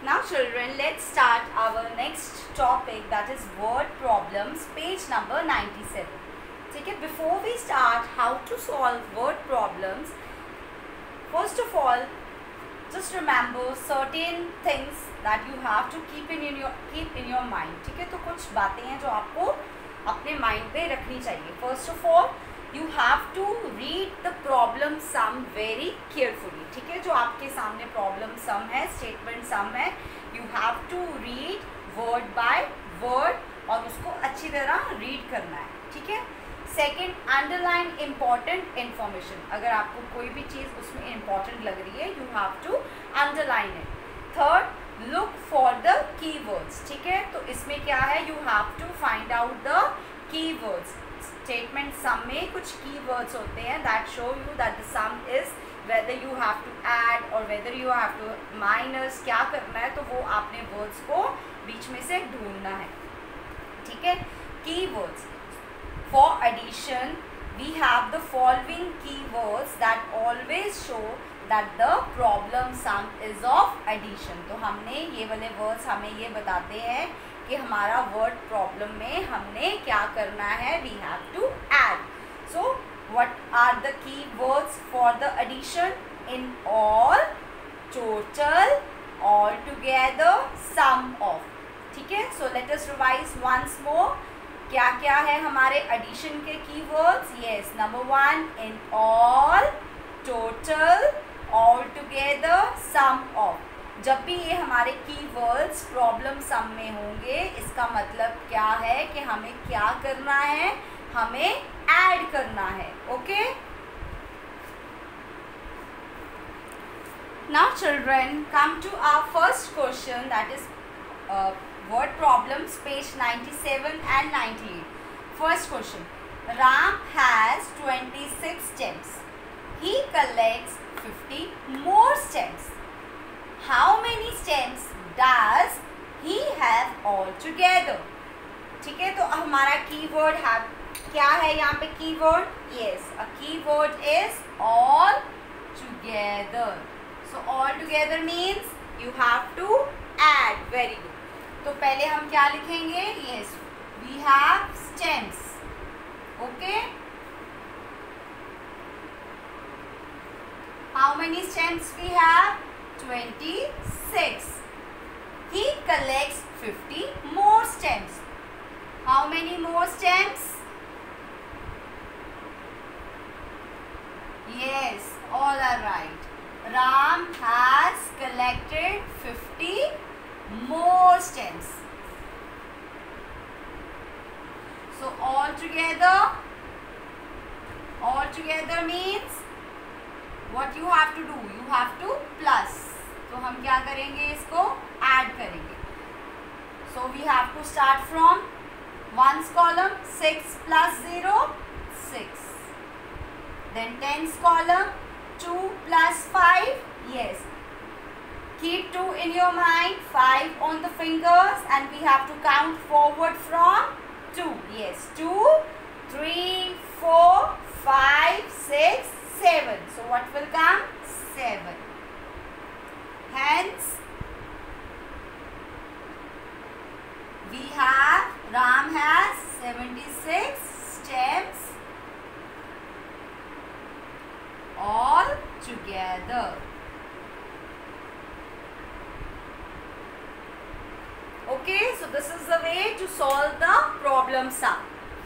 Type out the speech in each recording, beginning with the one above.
Now children, let's start our next topic, that is word problems, page number 97. ठीक है, before we start how to solve word problems, first of all just remember certain things that you have to keep in your mind. ठीक है, तो कुछ बातें हैं जो आपको अपने माइंड पे रखनी चाहिए. First of all you have to read the problem sum very carefully. ठीक है, जो आपके सामने problem sum है, statement sum है, you have to read word by word और उसको अच्छी तरह read करना है. ठीक है. Second, underline important information. अगर आपको कोई भी चीज़ उसमें important लग रही है, you have to underline it. Third, look for the keywords. ठीक है, तो इसमें क्या है, you have to find out the keywords. Statement sum में कुछ कीवर्ड्स होते हैं that show you that the sum is whether you have to add और whether you have to minus, क्या करना है, तो वो आपने वर्ड्स को बीच में से ढूंढना है. ठीक है. Keywords for addition we have the following keywords that always show that the problem sum is of addition. तो हमने ये वाले वर्ड्स हमें ये बताते हैं कि हमारा वर्ड प्रॉब्लम में हमने क्या करना है, we have to add. So what are the keywords for the addition? In all, total, all together, sum of. ठीक है. So let us revise once more. क्या क्या है हमारे एडिशन के कीवर्ड्स? Yes, number 1 in all, total, all together, sum of. जब भी ये हमारे कीवर्ड्स प्रॉब्लम सम में होंगे, इसका मतलब क्या है कि हमें क्या करना है, हमें ऐड करना है. Okay. Now children, come to our first question, that is word problems page 97 and 98. First question. Ram has 26 stems. He collects 50 more stems. How many stems does he have altogether? ठीक है, तो हमारा keyword है, क्या है यहाँ पे keyword? Yes, a keyword is all together. So all together means you have to add. Very good. तो पहले हम क्या लिखेंगे? Yes, we have stems. Okay. How many stems we have? 26. He collects 50 more stems. How many more stems? Yes, all are right. Ram has collected 50 more stems. So all together means what you have to do? You have to plus. तो हम क्या करेंगे, इसको add करेंगे. So we have to start from ones column. 6 plus 0, 6. Then tens column, 2 plus 5. Yes. Keep 2 in your mind, 5 on the fingers, and we have to count forward from 2. Yes, 2, 3, 4, 5, 6, 7. So what will come? 7. Hence, we have, Ram has 76 stems all together. Okay, so this is the way to solve the problem sum.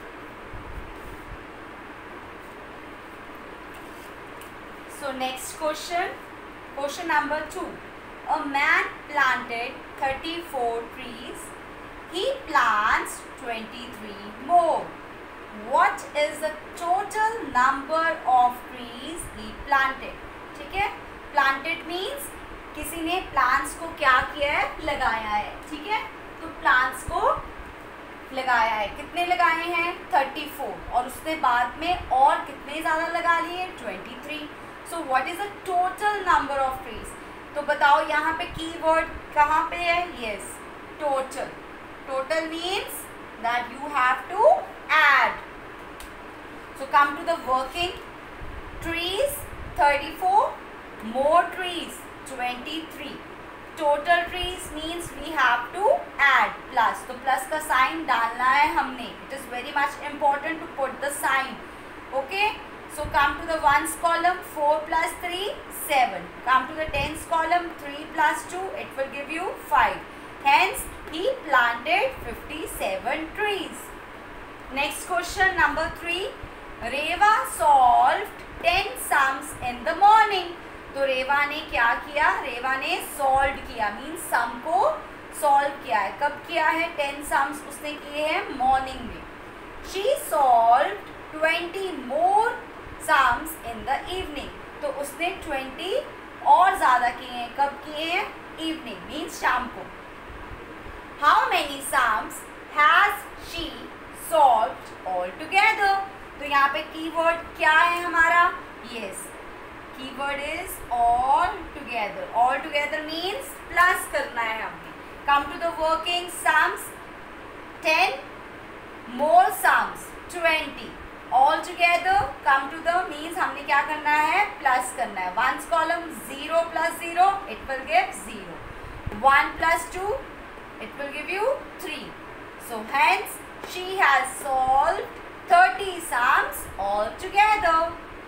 So next question, question number 2. A man planted 34 trees. He plants 23 more. What is the total number of trees he planted? ठीक है. Planted means किसी ने plants को क्या किया है, लगाया है. ठीक है, तो plants को लगाया है. कितने लगाए हैं? 34. और उसने बाद में और कितने ज़्यादा लगा लिए? 23. So what is the total number of trees? तो बताओ यहाँ पे कीवर्ड कहाँ पे है? Yes, total. Total means that you have to add. So come to the working. Trees 34, more trees 23. total trees means we have to add plus. तो plus का sign डालना है हमने. It is very much important to put the sign. Okay. So come to the ones column. 4 plus 3, 7. Come to the tens column. 3 plus 2, it will give you 5. Hence he planted 57 trees. Next question number 3. Reva solved 10 sums in the morning. तो रेवा ने क्या किया? रेवा ने solve किया means सम को solve किया है. कब किया है? 10 सम्स उसने किए हैं मॉर्निंग में. She solved 20 more sums in the evening. तो उसने 20 और ज़्यादा किए हैं. कब किए हैं? इवनिंग मीन्स शाम को. How many sums has she solved all together. तो यहाँ पे कीवर्ड क्या है हमारा? Yes, keyword is all together. All together means plus करना है हमने. Come to the working sums. 10 more sums 20 all together. Come to the means हमने क्या करना है? प्लस करना है. Once column 0 plus 0 it will give 0. 1 plus 2 it will give you 3. So hence she has solved 30 sums all together.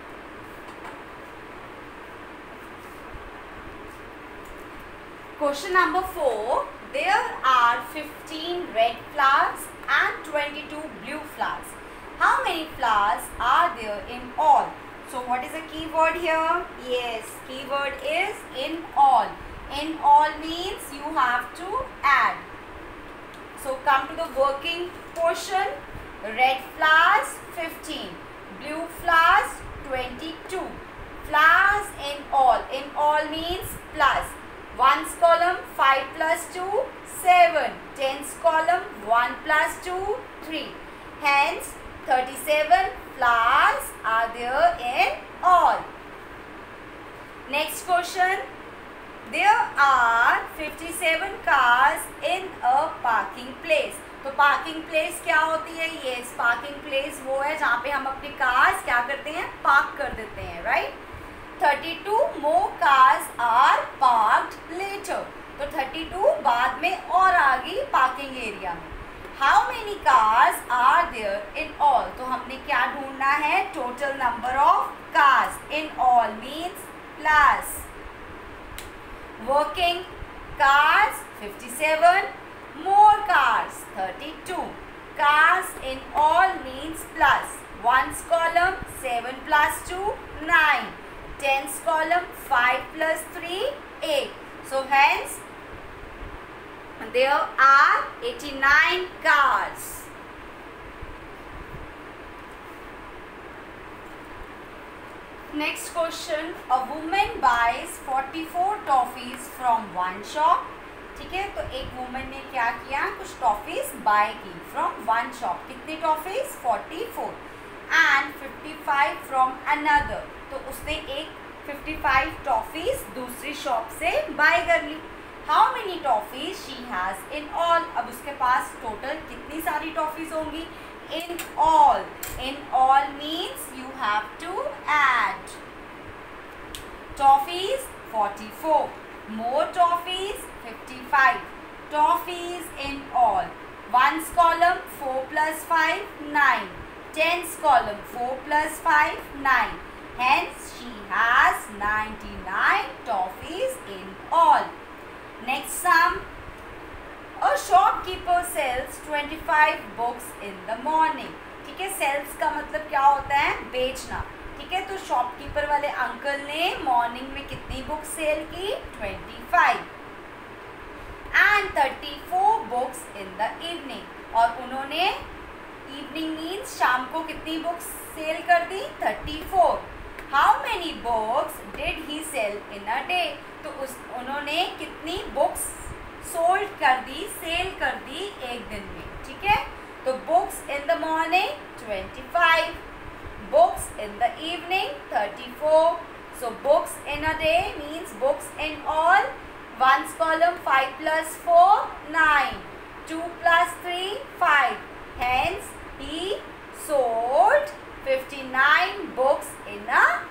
Question number 4. There are 15 red flowers and 22 blue flowers. How many flowers are there in all? So what is the keyword here? Yes, keyword is in all. In all means you have to add. So come to the working portion. Red flowers 15, blue flowers 22. Flowers in all. In all means plus. Ones column 5 plus 2, 7. Tens column 1 plus 2, 3. Hence 37 flowers are there in all. Next question. There are 57 cars in a parking place. तो parking place क्या होती है? Yes, parking place वो है जहाँ पे हम अपनी कार्स क्या करते हैं? पार्क कर देते हैं, right? 32 more cars are parked later. तो 32 बाद में और आ गई पार्किंग एरिया में. How many cars are there in all? तो हमने क्या ढूंढना है? Total number of cars. In all means plus. Working cars 57. More cars 32. Cars in all means plus. Ones column 7 plus 2 9. Tens column 5 plus 3 8. So hence there are 89 cars. Next question. A woman buys 44 toffees from one shop. ठीक है, तो एक woman ने क्या किया? कुछ toffees buy की from one shop. कितनी टॉफीज? 44. And 55 from another. तो उसने एक 55 टॉफीज दूसरी शॉप से बाय कर ली. How many toffees she has in all? अब उसके पास टोटल कितनी सारी टॉफीज होंगी? In all. In all means you have to add. Toffees 44. More toffees 55. Toffees in all. Ones column 4 plus 5 9. Tens column 4 plus 5 9. Hence she has 99 toffees in all. Next sum. A shopkeeper sells 25 books in the morning. ठीक है, sales का मतलब क्या होता है? बेचना. ठीक है, तो शॉपकीपर वाले अंकल ने मॉर्निंग में कितनी बुक्स सेल की? 25. And 34 books in the evening. और उन्होंने इवनिंग मीन्स शाम को कितनी बुक्स सेल कर दी? 34. How many books did he sell in a day? तो उन्होंने कितनी बुक्स सोल्ड कर दी, सेल कर दी एक दिन में. ठीक है, तो books in the morning 25. Books in the evening 34. So books in a day means books in all. Ones column 5 plus 4 9. 2 plus 3 5. Hence he sold 59 books in a day.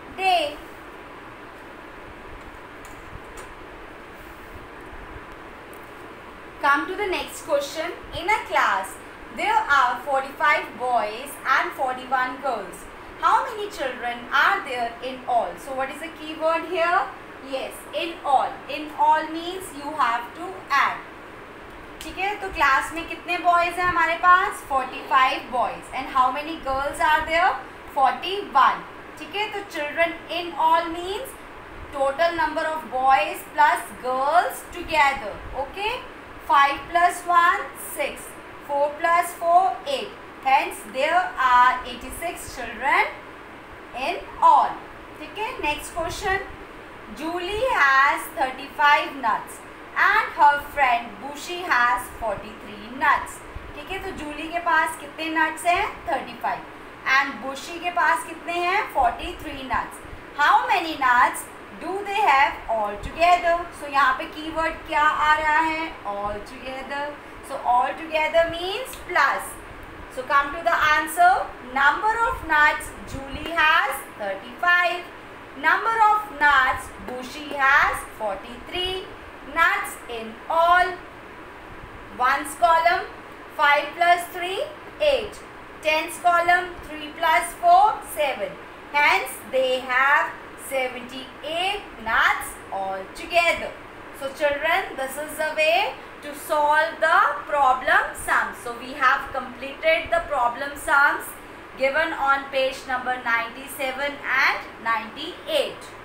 Come to the next question. In a class, there are 45 boys and 41 girls. How many children are there in all? So what is the key word here? Yes, in all. In all means you have to add. ठीक है, तो class में कितने boys हैं हमारे पास? 45 boys. And how many girls are there? 41. ठीक है, तो children in all means total number of boys plus girls together. Okay, 5 plus 1 6, 4 plus 4 8. Hence there are 86 children in all. ठीक है, next question. Julie has 35 nuts and her friend Bushi has 43 nuts. ठीक है, तो जूली के पास कितने nuts हैं? 35. and Bushi के पास कितने हैं? 43 nuts. How many nuts do they have all together? So यहाँ पे keyword क्या आ रहा है? All together. So all together means plus. So come to the answer. Number of nuts Julie has 35. Number of nuts Bushi has 43. Nuts in all. Ones column 5 plus 3 8. Tens column 3 plus 4 7. Hence they have 78 nuts all together. So children, this is the way to solve the problem sums. So we have completed the problem sums given on page number 97 and 98.